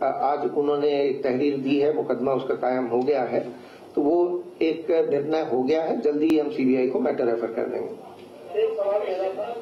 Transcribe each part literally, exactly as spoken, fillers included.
आज उन्होंने एक तहरीर दी है, मुकदमा उसका कायम हो गया है, तो वो एक निर्णय हो गया है। जल्दी ही हम सीबीआई को मैटर रेफर कर देंगे। एक सवाल मेरा था,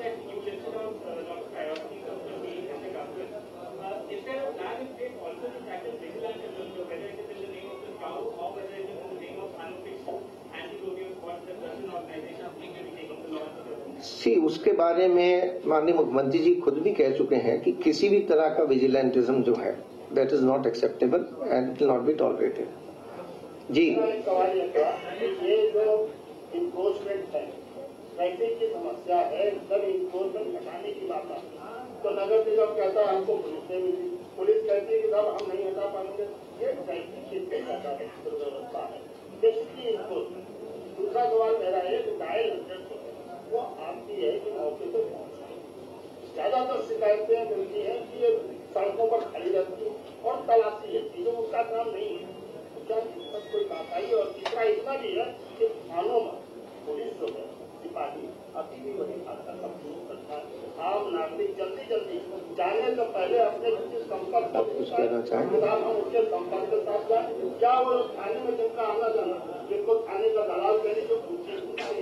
सी उसके बारे में माननीय मुख्यमंत्री जी खुद भी कह चुके हैं कि किसी भी तरह का विजिलेंटिज्म जो है that is not acceptable and it will not be tolerated. जी सवाल ये था, ये जो इन्फोर्समेंट है, ट्रैफिक की समस्या है, जब इन्फोर्समेंट हटाने की बात आती है तो नगर निगम कहता है हमको पुलिस नहीं मिली, पुलिस कहती है कि साहब हम नहीं हटा पाएंगे। ये ट्रैफिक की व्यवस्था है, बेसिकली इन्फोर्समेंट। दूसरा सवाल मेरा है कि डायल हंड्रेड वो आपकी है कि मौके पर पहुंचाए। ज्यादातर शिकायतें मिलती हैं कि ये सड़कों पर खड़ी रहती है और तलाशी लेती है, जो उसका काम नहीं है। क्या इसमें कोई बात आई? और तीसरा इतना भी है कि थानों में पुलिस जो है, सिपाही अभी भी वही खाता सब शुरू करता है। आम नागरिक जल्दी जल्दी जाने से पहले अपने किसी संपर्क हम उसके संपर्क के साथ जाए। क्या वो थाने में जिनका आना जाना, जिनको थाने का दलाल कहने जो पूछे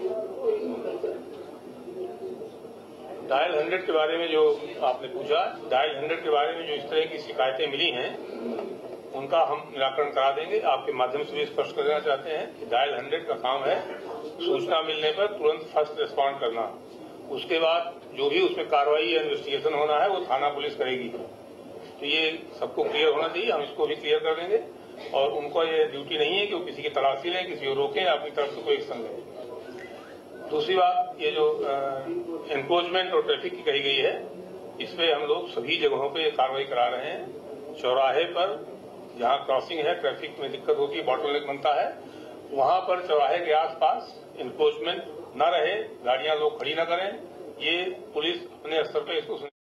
डायल हंड्रेड के बारे में जो आपने पूछा, डायल हंड्रेड के बारे में जो इस तरह की शिकायतें मिली हैं उनका हम निराकरण करा देंगे। आपके माध्यम से भी स्पष्ट कर देना चाहते हैं कि डायल हंड्रेड का काम है सूचना मिलने पर तुरंत फर्स्ट रिस्पॉन्ड करना। उसके बाद जो भी उसमें कार्रवाई या इन्वेस्टिगेशन होना है वो थाना पुलिस करेगी। तो ये सबको क्लियर होना चाहिए, हम इसको भी क्लियर कर देंगे। और उनको ये ड्यूटी नहीं है कि वो किसी की तलाशी लें, किसी को रोकें या अपनी तरफ से कोई एक्शन लें। दूसरी बात, ये जो एनक्रोचमेंट और ट्रैफिक की कही गई है, इसमें हम लोग सभी जगहों पे कार्रवाई करा रहे हैं। चौराहे पर जहां क्रॉसिंग है, ट्रैफिक में दिक्कत होती है, बॉटलनेक बनता है, वहां पर चौराहे के आसपास एनक्रोचमेंट न रहे, गाड़ियां लोग खड़ी न करें। ये पुलिस अपने स्तर पर इसको